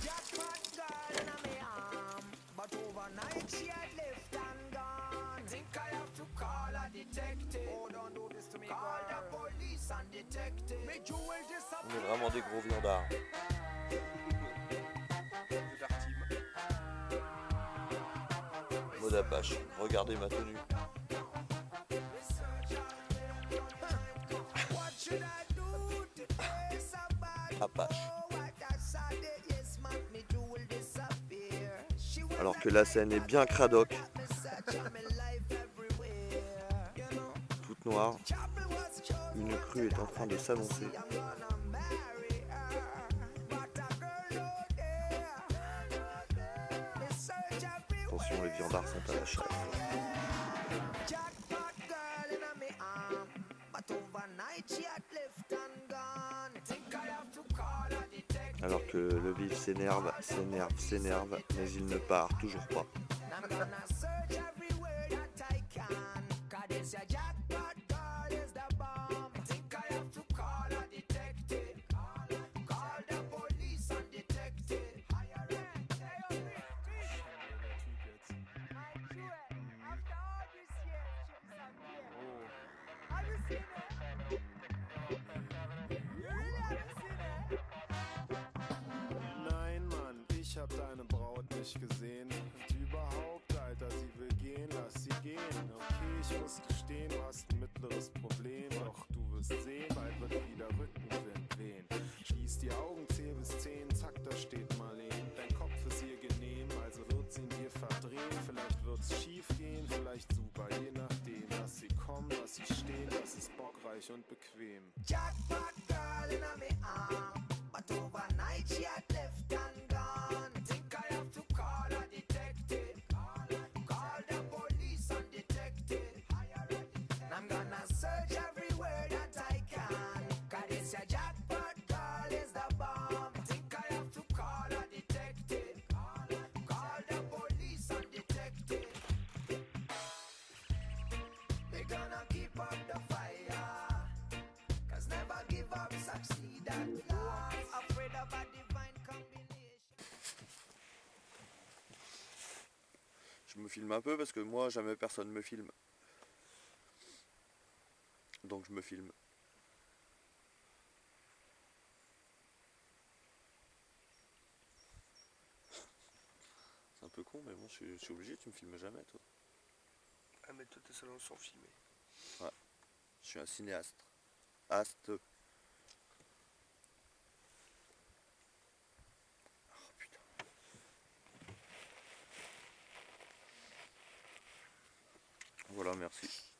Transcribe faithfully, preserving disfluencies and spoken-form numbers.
On est vraiment des gros viandards. Mode Apache, regardez ma tenue. Apache. Alors que la scène est bien cradoc. Toute noire. Une crue est en train de s'annoncer. Attention, les viandards sont à la chasse. Alors que le vif s'énerve, s'énerve, s'énerve, mais il ne part toujours pas. Nein, Mann, ich hab deine Braut nicht gesehen. Und überhaupt, Alter, sie will gehen, lass sie gehen. Okay, ich muss gestehen, du hast ein mittleres Problem. Doch du wirst sehen, bald wird wieder Rückenwind wehen. Schließ die Augen, zähl bis zehn, zack, da steht Marleen. Dein Kopf ist ihr genehm, also wird sie in dir verdrehen. Vielleicht wird's schief gehen, vielleicht super, je nachdem. Lass sie kommen, lass sie stehen, das ist bockreich und bequem. Jackpot girl in a me arm, but overnight she had left and gone. Think I have to call a detective, call the police and detective. I'm gonna search everywhere that I can, 'cause this a jackpot girl is the bomb. Think I have to call a detective, call the police and detective. We're gonna keep up the fire, 'cause never give up, succeed at last. Afraid of a divine combination. Je me filme un peu parce que moi jamais personne me filme. Donc je me filme. C'est un peu con mais bon je suis, je suis obligé, tu me filmes jamais toi. Ah mais toi tes salons sont filmés. Ouais. Je suis un cinéaste. Aste. Oh putain. Voilà, merci.